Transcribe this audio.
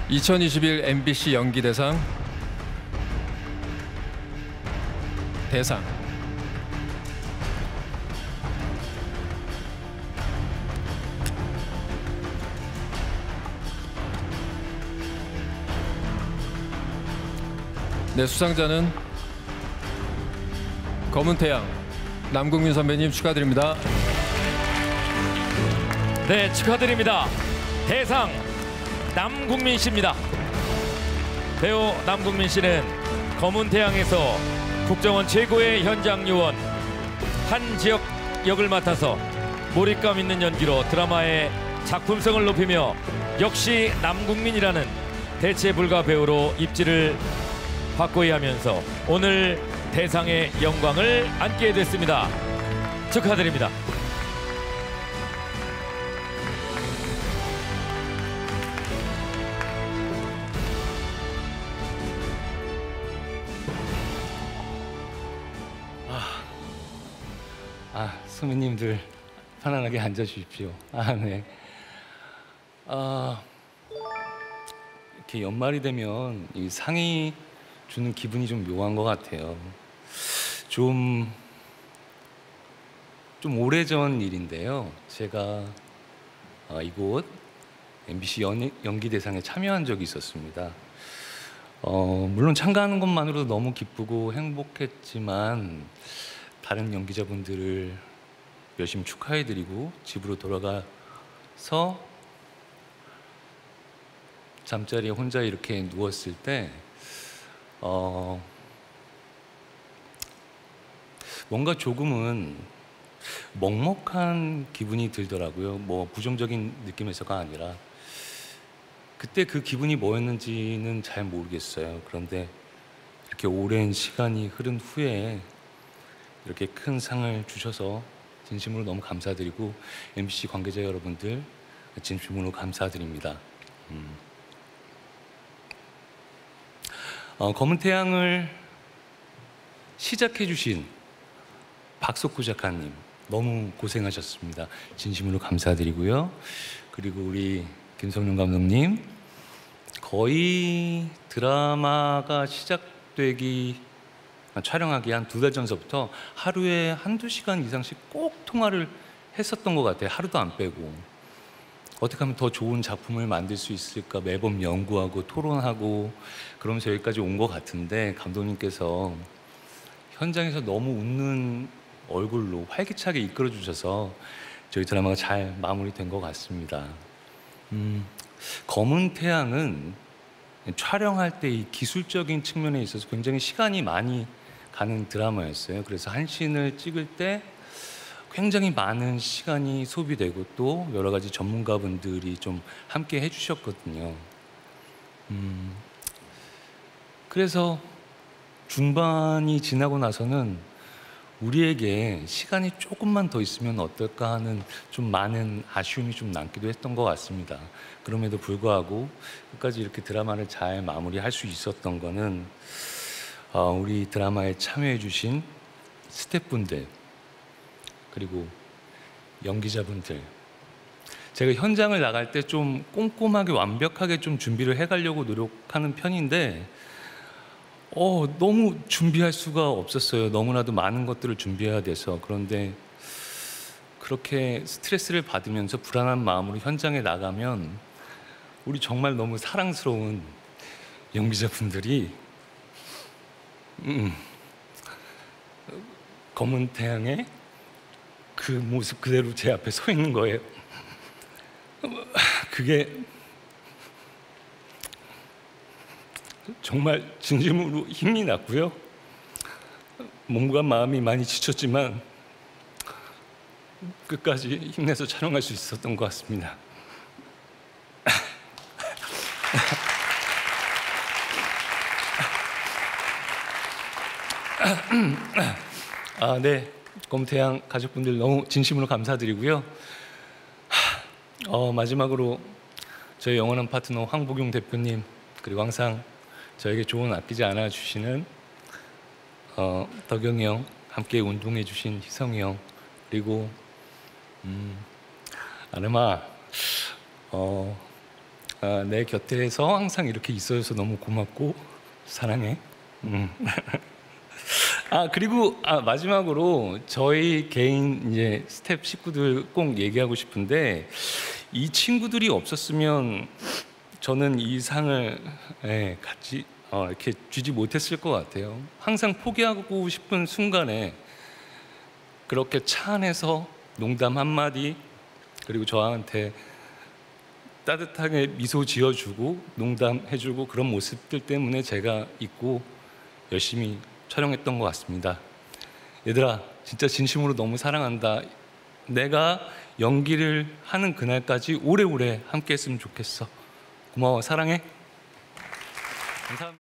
2021 MBC 연기대상 대상 네, 수상자는 검은태양 남궁민 선배님 축하드립니다. 네, 축하드립니다. 대상 남궁민 씨입니다. 배우 남궁민 씨는 검은태양에서 국정원 최고의 현장 요원 한 지역 역을 맡아서 몰입감 있는 연기로 드라마의 작품성을 높이며 역시 남궁민이라는 대체 불가 배우로 입지를 확고히 하면서 오늘 대상의 영광을 안게 됐습니다. 축하드립니다. 선배님들 편안하게 앉아 주십시오. 네. 이렇게 연말이 되면 이 상이 주는 기분이 좀 묘한 것 같아요. 좀 오래전 일인데요. 제가 이곳 MBC 연기대상에 참여한 적이 있었습니다. 물론 참가하는 것만으로도 너무 기쁘고 행복했지만 다른 연기자분들을 열심히 축하해드리고 집으로 돌아가서 잠자리에 혼자 이렇게 누웠을 때 뭔가 조금은 먹먹한 기분이 들더라고요. 뭐 부정적인 느낌에서가 아니라 그때 그 기분이 뭐였는지는 잘 모르겠어요. 그런데 이렇게 오랜 시간이 흐른 후에 이렇게 큰 상을 주셔서 진심으로 너무 감사드리고 MBC 관계자 여러분들 진심으로 감사드립니다. 검은태양을 시작해 주신 박석구 작가님 너무 고생하셨습니다. 진심으로 감사드리고요. 그리고 우리 김성룡 감독님 거의 드라마가 촬영하기 한 2달 전서부터 하루에 1~2시간 이상씩 꼭 통화를 했었던 것 같아요. 하루도 안 빼고. 어떻게 하면 더 좋은 작품을 만들 수 있을까 매번 연구하고 토론하고 그러면서 여기까지 온 것 같은데 감독님께서 현장에서 너무 웃는 얼굴로 활기차게 이끌어 주셔서 저희 드라마가 잘 마무리된 것 같습니다. 검은태양은 촬영할 때 이 기술적인 측면에 있어서 굉장히 시간이 많이 가는 드라마였어요. 그래서 한 씬을 찍을 때 굉장히 많은 시간이 소비되고 또 여러 가지 전문가분들이 좀 함께 해주셨거든요. 그래서 중반이 지나고 나서는 우리에게 시간이 조금만 더 있으면 어떨까 하는 좀 많은 아쉬움이 좀 남기도 했던 것 같습니다. 그럼에도 불구하고 끝까지 이렇게 드라마를 잘 마무리할 수 있었던 거는 우리 드라마에 참여해 주신 스태프분들 그리고 연기자분들 제가 현장을 나갈 때 좀 꼼꼼하게 완벽하게 좀 준비를 해가려고 노력하는 편인데 너무 준비할 수가 없었어요. 너무나도 많은 것들을 준비해야 돼서. 그런데 그렇게 스트레스를 받으면서 불안한 마음으로 현장에 나가면 우리 정말 너무 사랑스러운 연기자분들이 검은태양의 그 모습 그대로 제 앞에 서 있는 거예요. 그게 정말 진심으로 힘이 났고요. 몸과 마음이 많이 지쳤지만 끝까지 힘내서 촬영할 수 있었던 것 같습니다. 네, 검은태양 가족분들 너무 진심으로 감사드리고요. 마지막으로 저희 영원한 파트너 황복용 대표님 그리고 항상 저에게 조언 아끼지 않아 주시는 덕영이 형, 함께 운동해 주신 희성이 형, 그리고 아르마 내 곁에서 항상 이렇게 있어줘서 너무 고맙고 사랑해. 그리고 마지막으로 저희 개인 이제 스텝 식구들 꼭 얘기하고 싶은데, 이 친구들이 없었으면 저는 이 상을 같이 이렇게 주지 못했을 것 같아요. 항상 포기하고 싶은 순간에 그렇게 차 안에서 농담 한마디, 그리고 저한테 따뜻하게 미소 지어주고 농담해주고 그런 모습들 때문에 제가 있고 열심히 촬영했던 것 같습니다. 얘들아, 진짜 진심으로 너무 사랑한다. 내가 연기를 하는 그날까지 오래오래 함께 했으면 좋겠어. 고마워, 사랑해. 감사합니다.